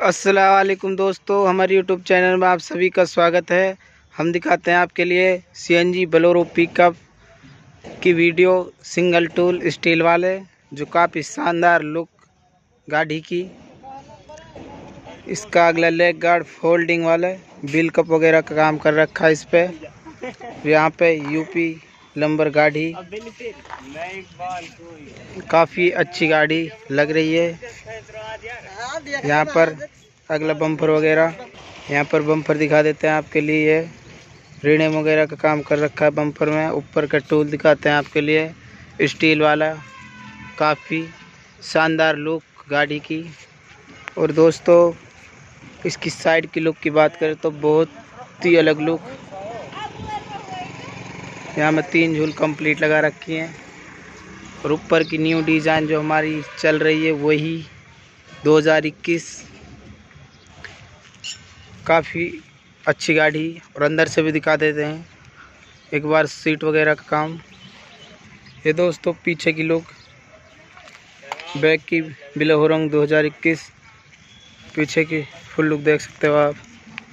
अस्सलाम वालेकुम दोस्तों, हमारे यूट्यूब चैनल में आप सभी का स्वागत है। हम दिखाते हैं आपके लिए सीएनजी बोलेरो पिकअप की वीडियो, सिंगल टूल स्टील वाले, जो काफ़ी शानदार लुक गाड़ी की। इसका अगला लेग गार्ड फोल्डिंग वाला व्हील कप वगैरह का काम कर रखा है इस पे। यहाँ पे यूपी नंबर गाड़ी, काफ़ी अच्छी गाड़ी लग रही है। यहाँ पर अगला बम्पर वगैरह, यहाँ पर बम्पर दिखा देते हैं आपके लिए। रिडेम वगैरह का काम कर रखा है बम्पर में। ऊपर का टूल दिखाते हैं आपके लिए स्टील वाला, काफ़ी शानदार लुक गाड़ी की। और दोस्तों, इसकी साइड की लुक की बात करें तो बहुत ही अलग लुक। यहाँ में 3 झूल कंप्लीट लगा रखी हैं। और ऊपर की न्यू डिज़ाइन जो हमारी चल रही है वही 2021, काफ़ी अच्छी गाड़ी। और अंदर से भी दिखा देते हैं एक बार सीट वगैरह का काम। ये दोस्तों पीछे की लुक, बैक की बिलो रंग 2021, पीछे की फुल लुक देख सकते हो आप।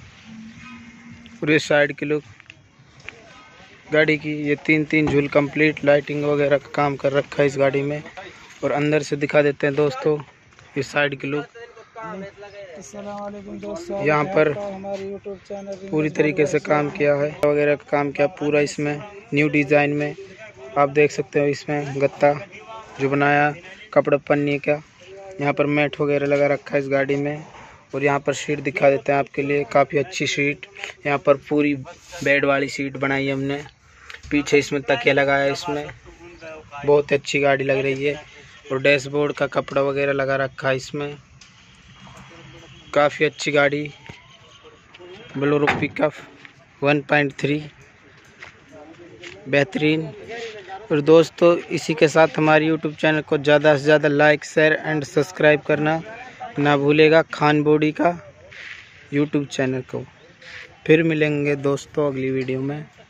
और ये साइड की लुक गाड़ी की, ये 3 झूल कंप्लीट लाइटिंग वगैरह का काम कर रखा है इस गाड़ी में। और अंदर से दिखा देते हैं दोस्तों ये साइड की लुक। यहाँ पर पूरी तरीके से काम किया है वगैरह का काम किया पूरा इसमें न्यू डिज़ाइन में। आप देख सकते हो इसमें गत्ता जो बनाया कपड़ा पन्नी का। यहाँ पर मैट वगैरह लगा रखा है इस गाड़ी में। और यहाँ पर सीट दिखा देते हैं आपके लिए, काफ़ी अच्छी सीट। यहाँ पर पूरी बेड वाली सीट बनाई है हमने। पीछे इसमें तकिया लगाया है इसमें, बहुत अच्छी गाड़ी लग रही है। और डैशबोर्ड का कपड़ा वगैरह लगा रखा है इसमें, काफ़ी अच्छी गाड़ी बोलेरो पिकअप 1.3, बेहतरीन। और दोस्तों, इसी के साथ हमारे यूट्यूब चैनल को ज़्यादा से ज़्यादा लाइक, शेयर एंड सब्सक्राइब करना ना भूलेगा, खान बॉडी का यूट्यूब चैनल को। फिर मिलेंगे दोस्तों अगली वीडियो में।